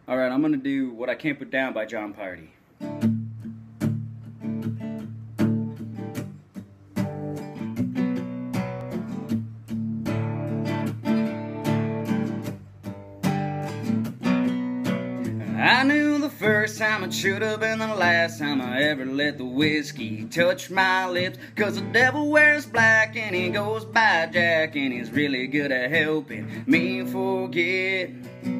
Alright, I'm gonna do What I Can't Put Down by Jon Pardi. I knew the first time it should have been the last time I ever let the whiskey touch my lips. 'Cause the devil wears black and he goes by Jack, and he's really good at helping me forget.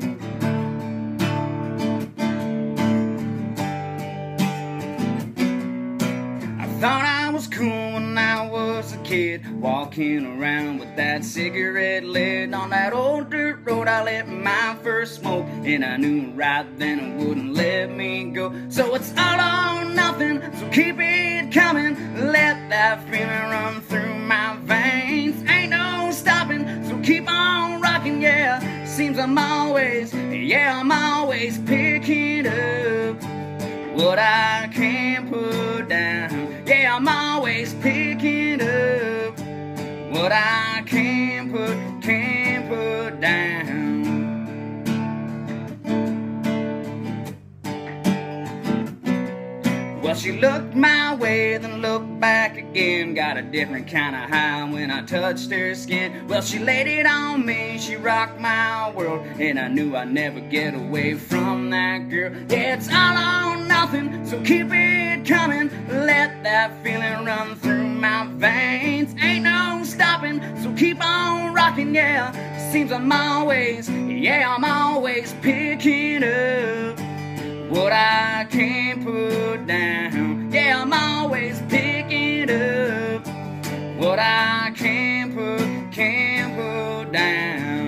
I thought I was cool when I was a kid, walking around with that cigarette lid. On that old dirt road I lit my first smoke, and I knew right then it wouldn't let me go. So it's all or nothing, so keep it coming. Let that feeling run through my veins. Ain't no stopping, so keep on rocking, yeah. Seems I'm always picking up what I can't put down. Yeah, I'm always picking up what I can't put down. Well, she looked my way, then looked back again. Got a different kind of high when I touched her skin. Well, she laid it on me, she rocked my world, and I knew I'd never get away from that girl. Yeah, it's all or nothing, so keep it coming. Let that feeling run through my veins. Ain't no stopping, so keep on rocking, yeah. Seems I'm always picking up what I can't put down. Yeah, I'm always picking up what I can't put down.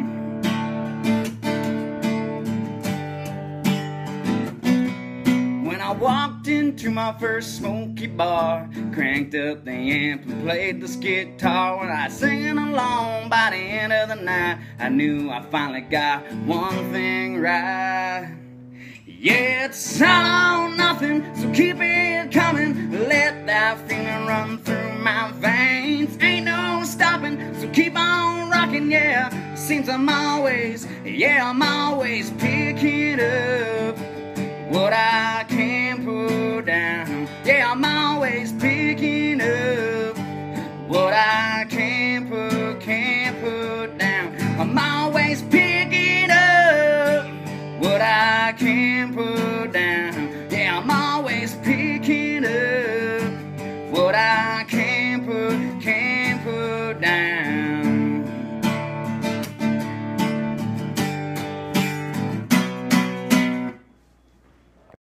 When I walked into my first smoky bar, cranked up the amp and played this guitar. When I singing along by the end of the night, I knew I finally got one thing right. Yeah, it's all or nothing, so keep it coming. Let that feeling run through my veins. Ain't no stopping, so keep on rocking, yeah. Seems I'm always picking up what I